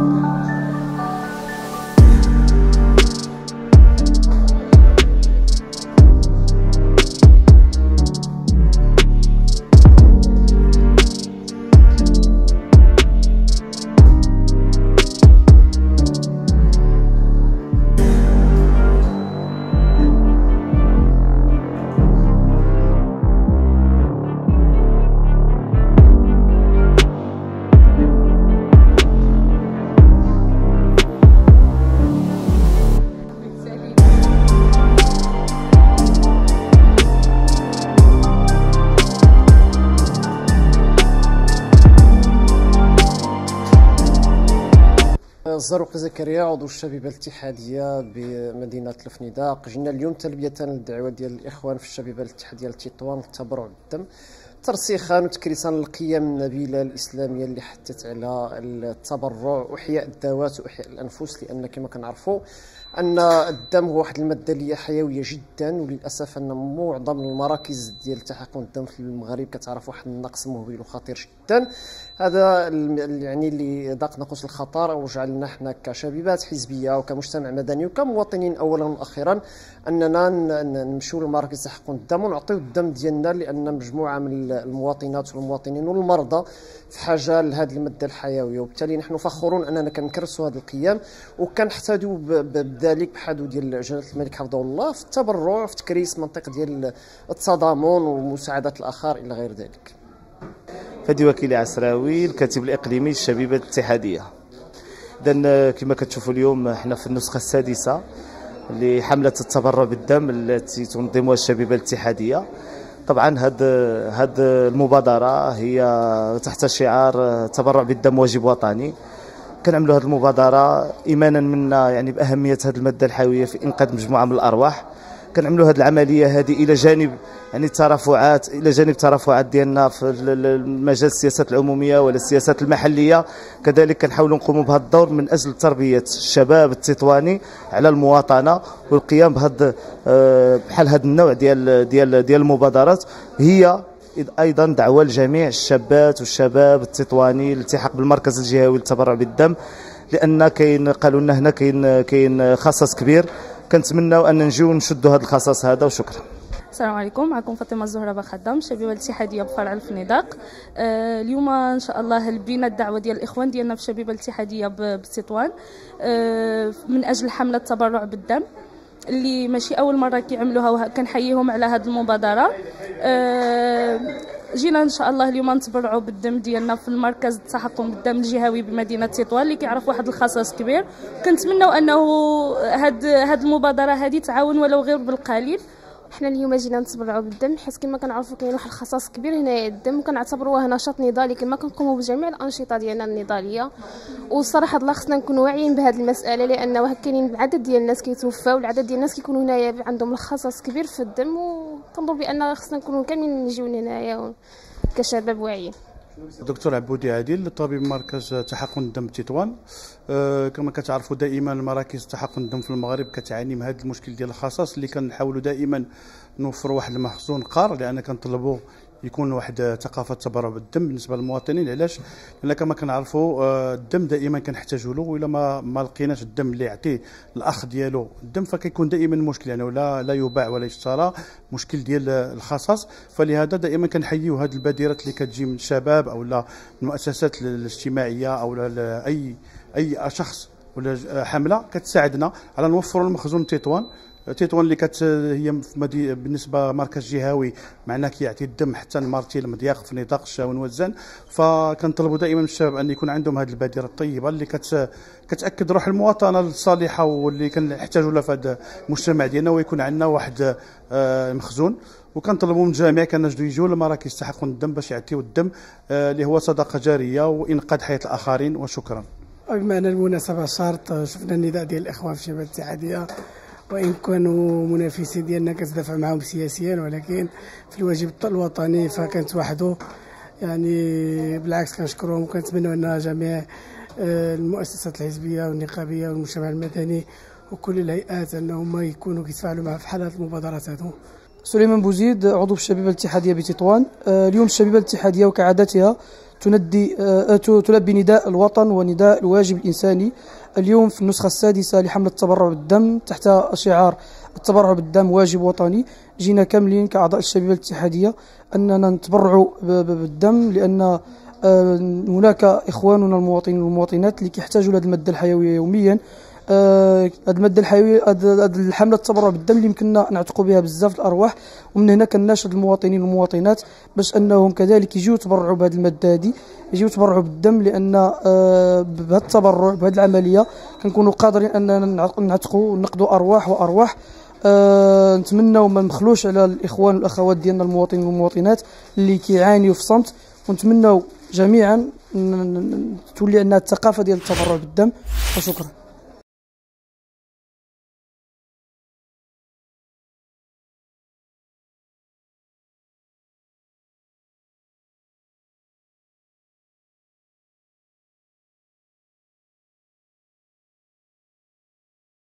الزروق زكريا عضو الشبيبه الاتحاديه بمدينه الفنيدق. جينا اليوم تلبيه للدعوه ديال الاخوان في الشبيبه الاتحاديه لتطوان للتبرع بالدم ترسيخا وتكريسا للقيم النبيله الاسلاميه اللي حثت على التبرع واحياء الذوات واحياء الانفس، لان كما كنعرفوا ان الدم هو واحد الماده اللي هي حيويه جدا، وللاسف ان معظم المراكز ديال تحقن الدم في المغرب كتعرف واحد النقص مهول وخطير جدا. هذا يعني اللي ضاق ناقوس الخطر وجعلنا حنا كشبيبات حزبيه وكمجتمع مدني وكمواطنين اولا واخيرا اننا نمشيو لمراكز تحقن الدم ونعطيو الدم ديالنا، لان مجموعه من المواطنات والمواطنين والمرضى في حاجه لهذه الماده الحيويه، وبالتالي نحن فخورون اننا كنكرسوا هذه القيم وكنحتذوا بذلك بحدو ديال جلاله الملك حفظه الله في التبرع في تكريس منطقه ديال التضامن ومساعده الاخر الى غير ذلك. فادي وكيلي عسراوي، الكاتب الاقليمي للشبيبه الاتحاديه. اذا كما كتشوفوا اليوم حنا في النسخه السادسه لحمله التبرع بالدم التي تنظمها الشبيبه الاتحاديه. طبعا هذه المبادره هي تحت شعار تبرع بالدم واجب وطني. كنعملوا هذه المبادره ايمانا منا يعني باهميه هذه الماده الحيويه في انقاذ مجموعه من الارواح. كنعملوا هذه العمليه هذه الى جانب يعني الترافعات ديالنا في مجال السياسات العموميه ولا السياسات المحليه. كذلك كنحاولوا نقوموا بهذا الدور من اجل تربيه الشباب التطواني على المواطنه والقيام بحال هذا النوع ديال المبادرات. هي ايضا دعوه لجميع الشابات والشباب التطواني للالتحاق بالمركز الجهوي للتبرع بالدم، لان قالوا لنا هنا كاين خصص كبير. كنتمناو ان نجيو نشدوا هذا الخصص هذا، وشكرا. السلام عليكم، معكم فاطمه الزهراء خدام الشبيبه الاتحاديه بفرع الفنيدق. اليوم ان شاء الله لبينا الدعوه ديال الاخوان ديالنا في الشبيبه الاتحاديه بتطوان من اجل حمله التبرع بالدم اللي ماشي اول مره كيعملوها، وكنحييهم على هذه المبادره. جينا ان شاء الله اليوم نتبرعوا بالدم ديالنا في المركز التحقن بالدم الجهوي بمدينه تطوان اللي كيعرف واحد الخصص كبير. كنتمنوا انه هذه المبادره هذه تعاون ولو غير بالقليل. حنا اليوم جينا نتبرعوا بالدم حيت كما كنعرفوا كاين واحد الخصاص كبير هنايا الدم، وكنعتبروه نشاط نضالي كما كنقوموا بجميع الانشطه ديالنا النضاليه. والصراحه الله خصنا نكونوا واعيين بهذه المساله، لانه كاينين عدد ديال الناس كيتوفاو والعدد ديال الناس كيكونوا هنايا عندهم الخصاص كبير في الدم، وتنظر بان خصنا نكونوا كاملين نجيو هنايا كشباب واعيين. دكتور عبودي عادل، طبيب مركز تحقن الدم تطوان. كما كتعرفوا دائما مراكز تحقن الدم في المغرب كتعاني من هذا المشكل ديال الخصاص، اللي كنحاولوا دائما نوفروا واحد المخزون قار، لان كنطلبوا يكون واحد ثقافه التبرع بالدم بالنسبه للمواطنين. علاش؟ لان كما كنعرفوا الدم دائما كنحتاجوا له، والا ما لقيناش الدم اللي يعطي الاخ ديالو الدم فكيكون دائما مشكل، يعني لا يباع ولا يشترى، مشكل ديال الخصاص. فلهذا دائما كنحييوا هذه البادرات اللي كتجي من الشباب او لا المؤسسات الاجتماعيه او اي شخص ولا حمله كتساعدنا على نوفروا المخزون تطوان اللي هي بالنسبه مركز جهوي، معناه كيعطي الدم حتى لمرتيل مضياق فنيدق الشاون وزان. فكنطلبوا دائما من الشباب ان يكون عندهم هذه البادره الطيبه اللي كتاكد روح المواطنه الصالحه واللي كنحتاجوا لها في هذا المجتمع ديالنا، ويكون عندنا واحد مخزون. وكنطلبوا من الجميع كنجدوا يجوا لمراكز تحقن الدم باش يعطيو الدم اللي هو صدقه جاريه وانقاذ حياه الاخرين. وشكرا. بما ان المناسبه صارت، شفنا النداء ديال الاخوان في الشباب الاتحاديه، وإن كانوا منافسين ديالنا كتدافع معهم سياسيا، ولكن في الواجب الوطني فكانت وحده. يعني بالعكس كنشكرهم، وكنتمنوا أن جميع المؤسسات الحزبية والنقابية والمجتمع المدني وكل الهيئات أنهم يكونوا كيتفاعلوا مع في حالات المبادرات هذو. سليمان بوزيد، عضو الشبيبة الاتحادية بتطوان. اليوم الشبيبة الاتحادية وكعادتها تلبي نداء الوطن ونداء الواجب الإنساني. اليوم في النسخة السادسة لحملة التبرع بالدم تحت شعار التبرع بالدم واجب وطني، جينا كاملين كأعضاء الشبيبة الاتحادية أننا نتبرعوا بالدم، لأن هناك إخواننا المواطنين والمواطنات اللي كيحتاجوا لهذه المادة الحيوية يوميا. هذه المادة الحيوية، هذه الحملة التبرع بالدم اللي يمكننا نعتقوا بها بزاف الأرواح، ومن هنا كنناشد المواطنين والمواطنات باش أنهم كذلك يجيو يتبرعوا بهذه المادة هذه، يجيو يتبرعوا بالدم، لأن بهذا التبرع بهذه العملية كنكونوا قادرين أننا نعتقوا وننقذوا أرواح وأرواح. نتمنوا ما نبخلوش على الإخوان والأخوات ديالنا المواطنين والمواطنات اللي كيعانيوا في صمت، ونتمنوا جميعا تولي عندنا الثقافة ديال التبرع بالدم. وشكرا.